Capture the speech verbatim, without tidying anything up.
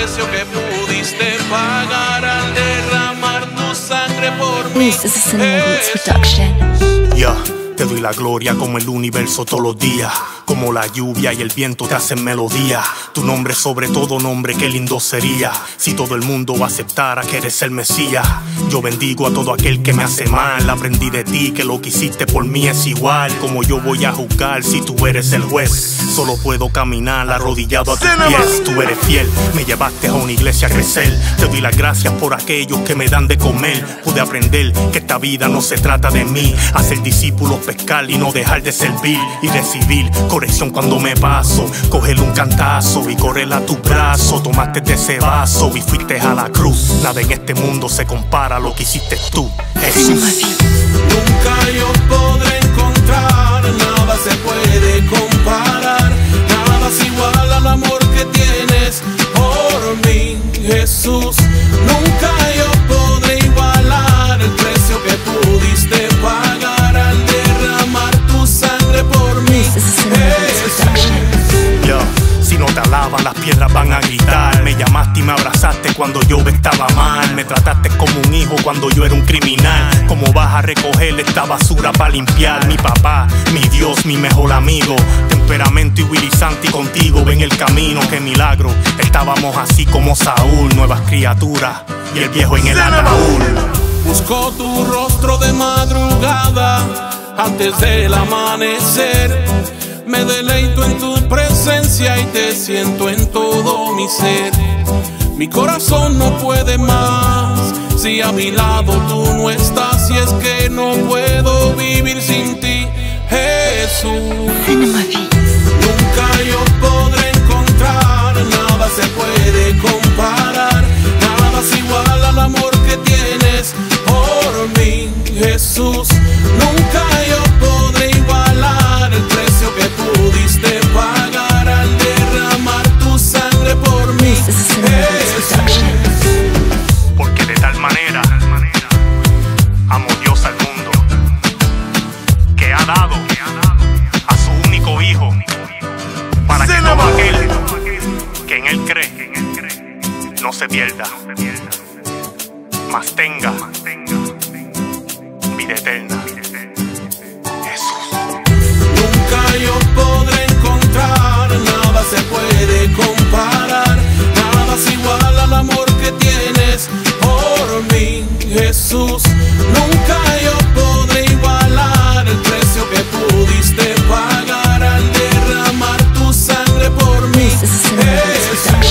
precio que pudiste pagar al derramar tu sangre por mí. This is a Cinema Beats production. Yeah. Te doy la gloria como el universo todos los días. Como la lluvia y el viento te hacen melodía. Tu nombre sobre todo nombre, qué lindo sería si todo el mundo aceptara que eres el Mesías. Yo bendigo a todo aquel que me hace mal. Aprendí de ti que lo que hiciste por mí es igual. Como yo voy a juzgar si tú eres el juez. Solo puedo caminar arrodillado a tus pies. Tú eres fiel, me llevaste a una iglesia a crecer. Te doy las gracias por aquellos que me dan de comer. Pude aprender que esta vida no se trata de mí. Hacer discípulos, pescar y no dejar de servir. Y recibir corrección cuando me paso. Coger un cantazo y correr a tu brazo. Tomaste de ese vaso y fuiste a la cruz. Nada en este mundo se compara a lo que hiciste tú, Jesús. Nunca yo podré encontrar, nada se puede comparar. Nada es igual al amor que tienes por mí, Jesús. Nunca yo podré igualar el precio que pudiste pagar al derramar tu sangre por mí, Jesús. Yo, si no te alaban, las piedras van a gritar. Me llamaste y me abrazaste cuando yo estaba mal. Me trataste como un hijo cuando yo era un criminal. ¿Cómo vas a recoger esta basura para limpiar? Mi papá, mi Dios, mi mejor amigo. Temperamento y Willy Santi contigo. Ven el camino, qué milagro. Estábamos así como Saúl, nuevas criaturas y el viejo en el ataúd. Busco tu rostro de madrugada antes del amanecer. Me deleito en tu presencia y te siento en todo mi ser. Mi corazón no puede más si a mi lado tú no estás. Y es que no puedo vivir sin ti, Jesús. Nunca yo podré encontrar, nada se puede comparar. Nada es igual al amor que tienes por mí, Jesús. Nunca yo podré igualar el precio que pudiste pagar al derramar tu sangre por mí, Jesús. Porque de tal manera amó Dios al mundo, que ha dado a su único Hijo, para que todo aquel que en Él cree no se pierda, mas tenga vida eterna. Jesús. Nunca yo podré encontrar, nada se puede comparar. Nada es igual al amor que tienes por mí, Jesús. Nunca yo podré igualar el precio que pudiste pagar al derramar tu sangre por mí, Jesús.